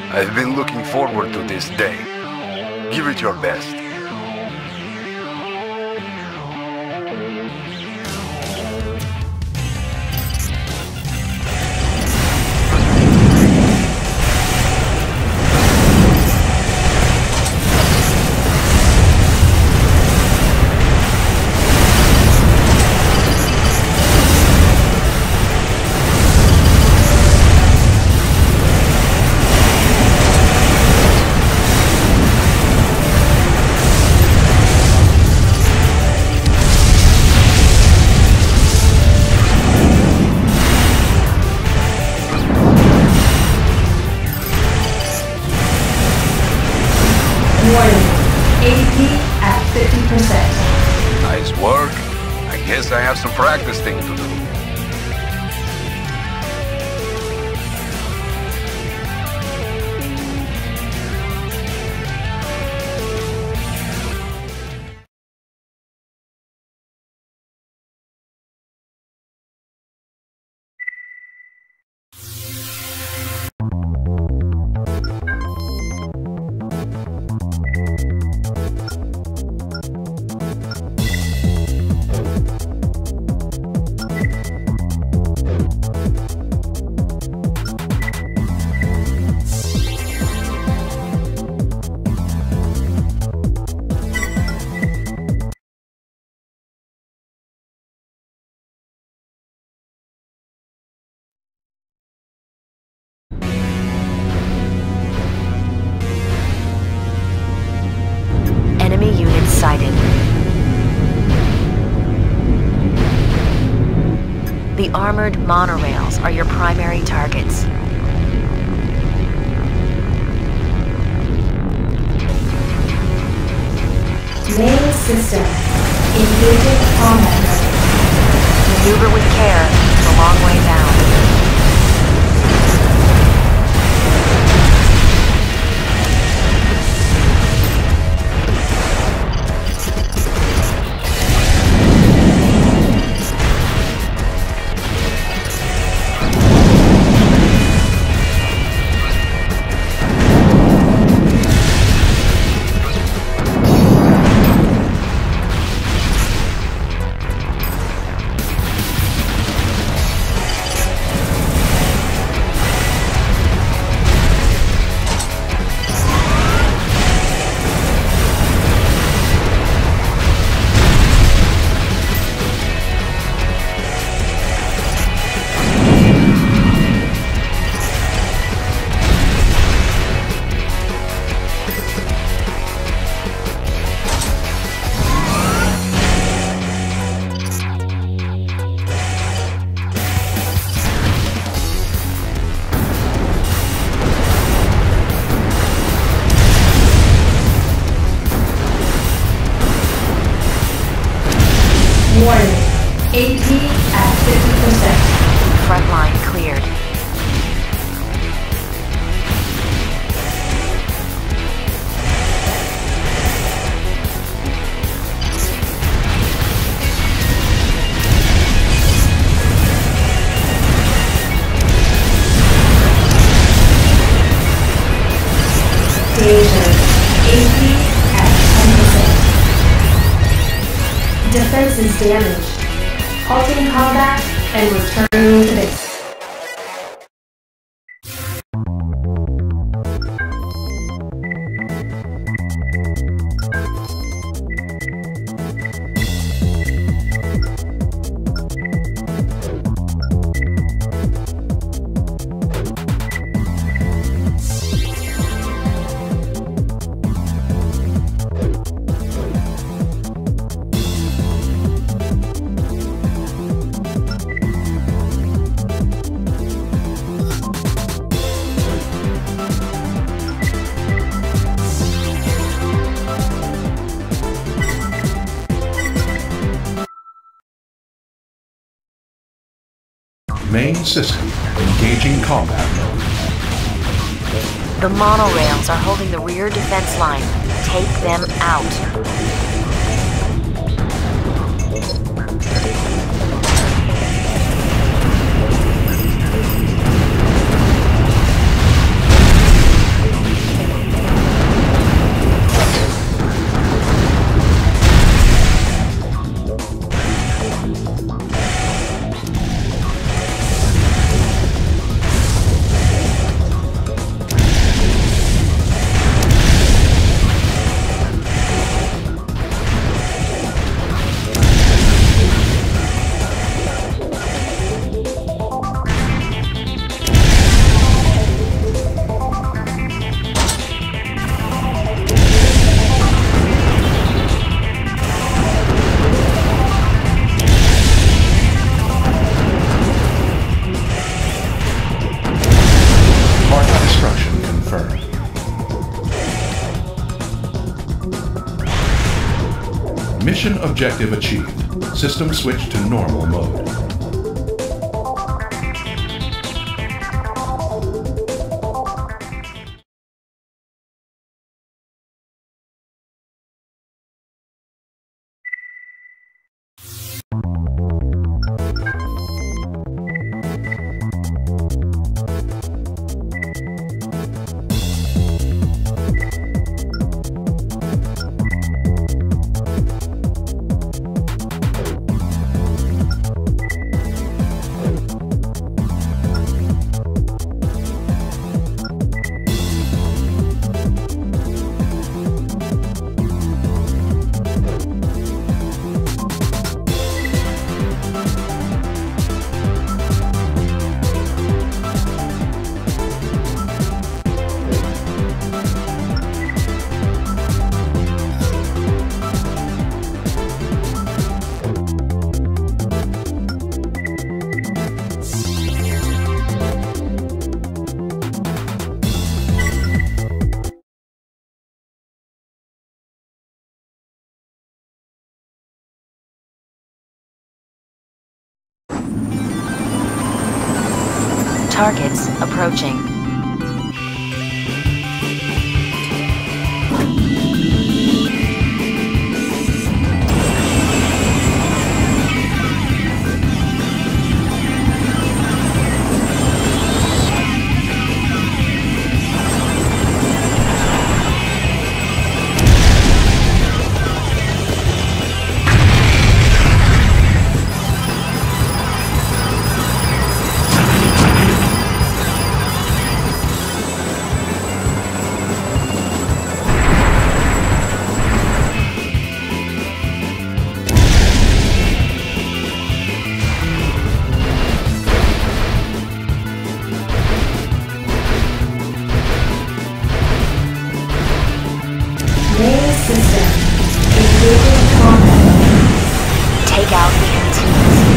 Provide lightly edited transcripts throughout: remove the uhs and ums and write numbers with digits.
I've been looking forward to this day. Give it your best. Nice work. I guess I have some practicing to do. Enemy units sighted. The armored monorails are your primary targets. Main system. Engaging combat mode. Maneuver with care. It's a long way down. Warning. AP at 50%. Front line cleared. Danger. AP at 10%. Defenses damaged. Halting combat and returning to base. Main system engaging combat mode. The monorails are holding the rear defense line. Take them out. Mission objective achieved. System switch to normal mode. Targets approaching. Take out the antennas.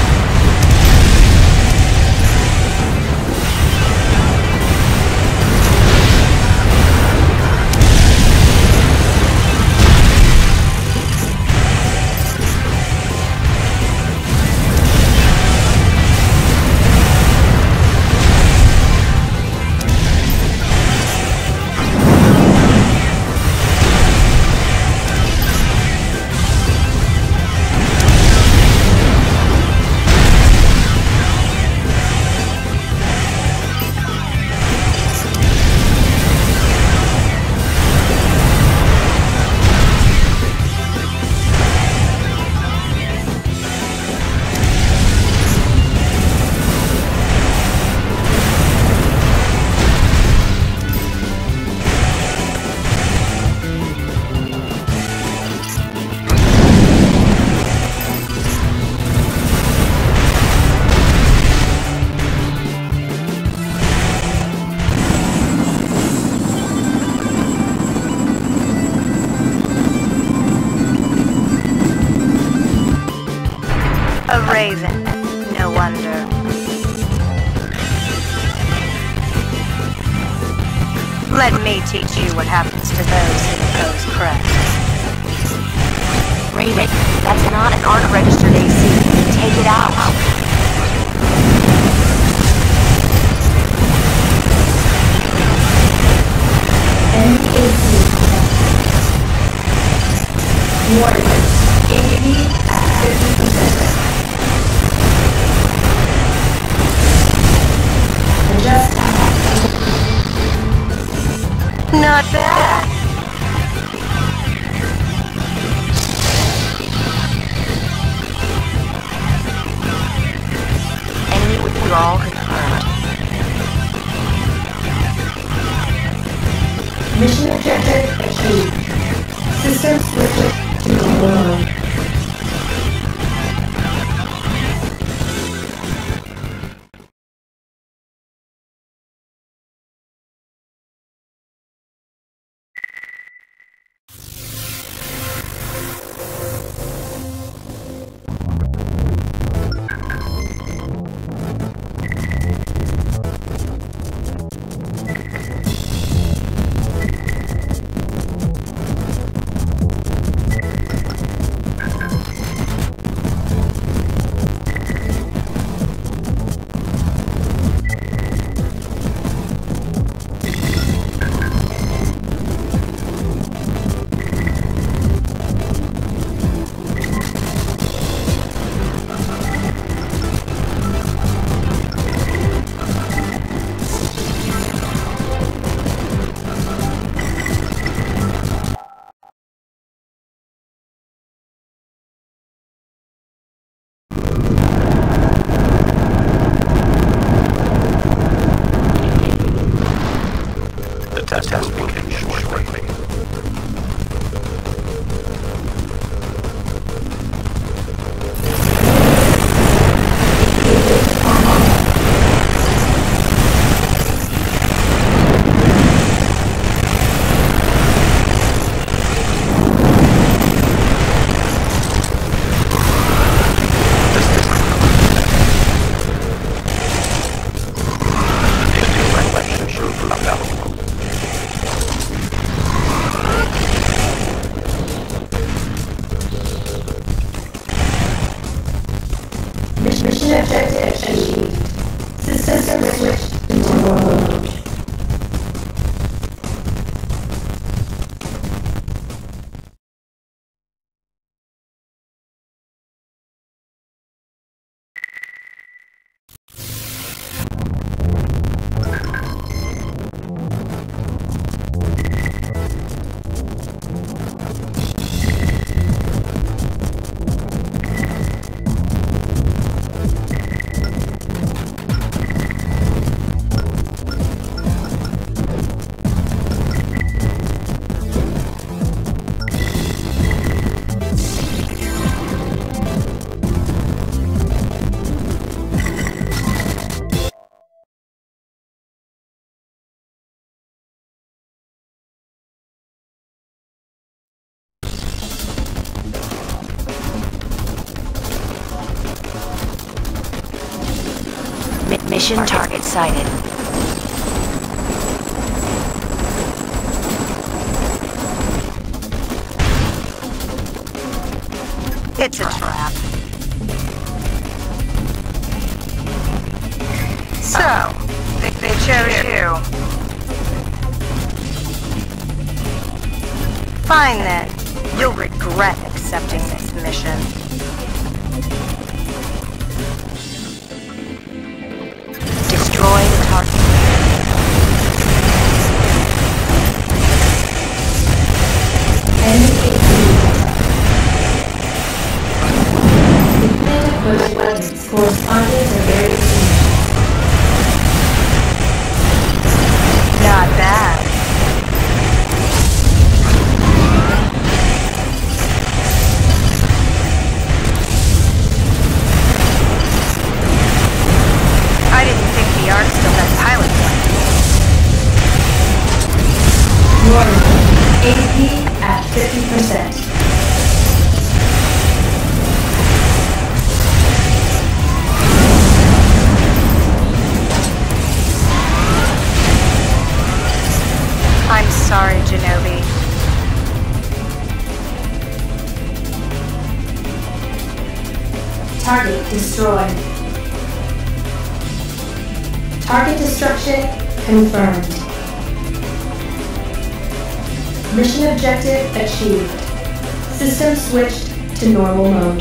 A raven, no wonder. Let me teach you what happens to those who oppose crest. Raven, that's not an ARC registered AC. Take it out. Warning. AV at 50%. Adjust. Not bad. Enemy withdrawal confirmed. Mission objective achieved. System switch to normal mode. Access begins shortly. Mission objective achieved. System switched to normal mode. Mission target sighted. It's a trap. So, they chose you. Fine then. You'll regret accepting this mission. Destroy the target. Enemy deployment of those weapons corresponding to various missions. Not bad. I didn't think the Ark still had pilot Warning, AP at 50%. I'm sorry, Genobi. Target destroyed. Target destruction confirmed. Mission objective achieved. System switched to normal mode.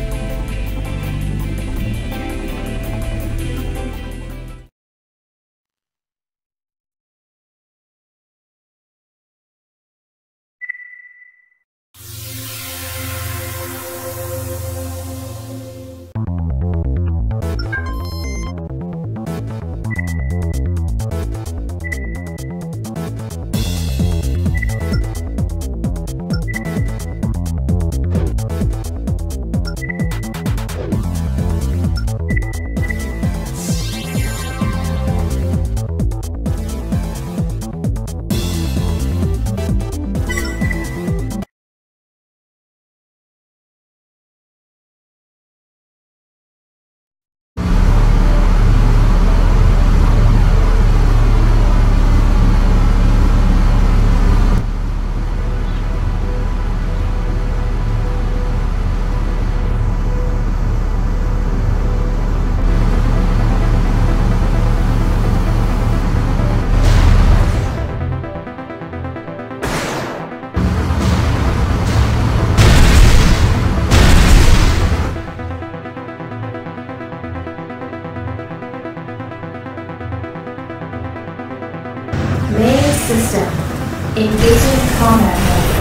Main system. Engaging combat mode.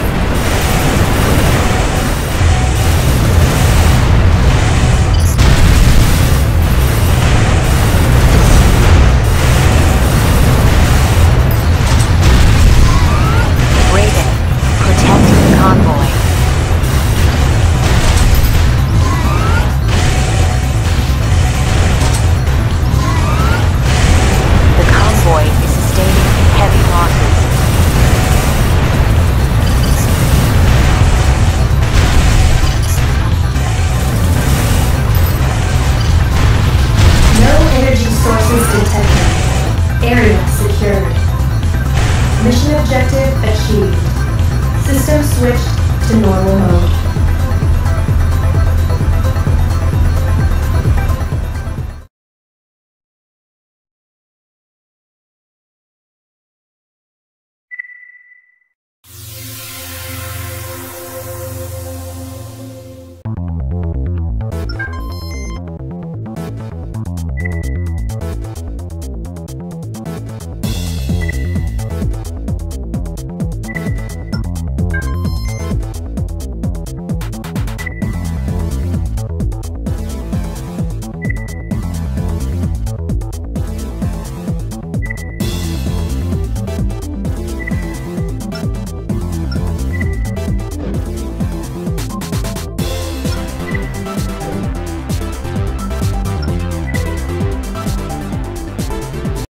objective achieved. System switched to normal mode.